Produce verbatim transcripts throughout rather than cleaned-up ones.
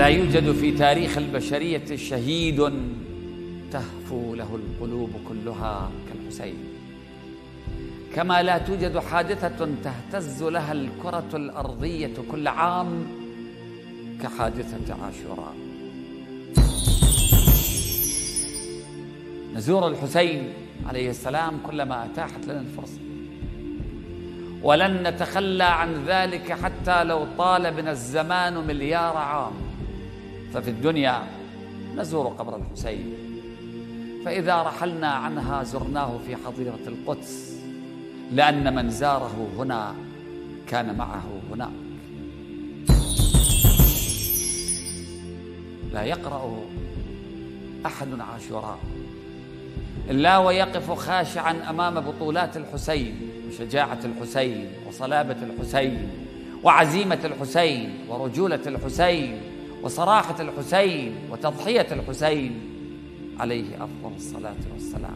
يوجد في تاريخ البشرية شهيد تهفو له القلوب كلها كالحسين، كما لا توجد حادثة تهتز لها الكرة الأرضية كل عام كحادثة عاشوراء. نزور الحسين عليه السلام كلما أتاحت لنا الفرصة، ولن نتخلى عن ذلك حتى لو طال بنا الزمان مليار عام. ففي الدنيا نزور قبر الحسين، فإذا رحلنا عنها زرناه في حظيرة القدس، لأن من زاره هنا كان معه هناك. لا يقرأ أحد عاشوراء إلا ويقف خاشعا أمام بطولات الحسين وشجاعة الحسين وصلابة الحسين وعزيمة الحسين ورجولة الحسين وصراحة الحسين وتضحية الحسين عليه أفضل الصلاة والسلام.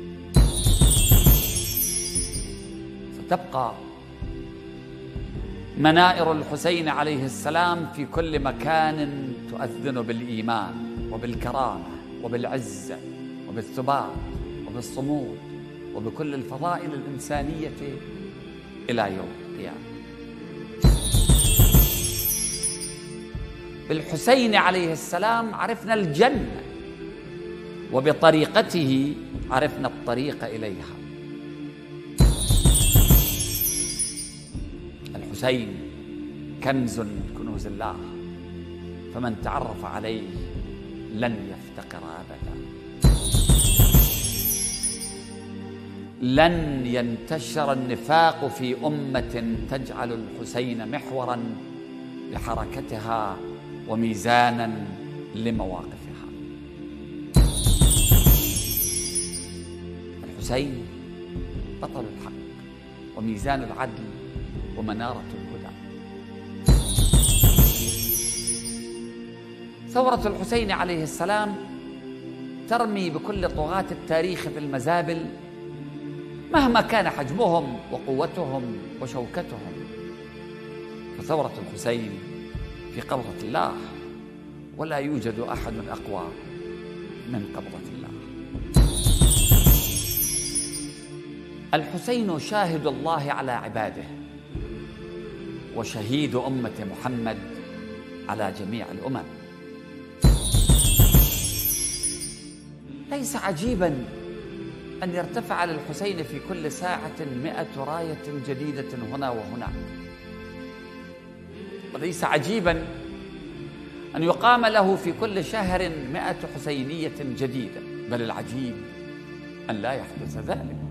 ستبقى منائر الحسين عليه السلام في كل مكان تؤذن بالإيمان وبالكرامة وبالعزة وبالثبات وبالصمود وبكل الفضائل الإنسانية إلى يوم القيامة. بالحسين عليه السلام عرفنا الجنة، وبطريقته عرفنا الطريق إليها. الحسين كنز من كنوز الله، فمن تعرف عليه لن يفتقر أبدا. لن ينتشر النفاق في أمة تجعل الحسين محورا لحركتها وميزانا لمواقفها. الحسين بطل الحق وميزان العدل ومنارة الهدى. ثورة الحسين عليه السلام ترمي بكل طغاة التاريخ في المزابل مهما كان حجمهم وقوتهم وشوكتهم، فثورة الحسين في قبضة الله، ولا يوجد أحد أقوى من قبضة الله. الحسين شاهد الله على عباده وشهيد أمة محمد على جميع الأمم. ليس عجيبا أن يرتفع للحسين في كل ساعة مئة راية جديدة هنا وهناك، وليس عجيبا أن يقام له في كل شهر مئة حسينية جديدة، بل العجيب أن لا يحدث ذلك.